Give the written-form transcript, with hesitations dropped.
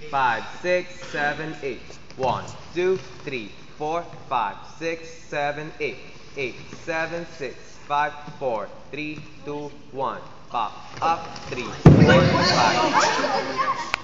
5, 6, 7, 8. 1, 2, 3, 4, 5, 6, 7, 8. 8, 7, 6, 5, 4, 3, 2, 1. Pop up, 3, 4, 5.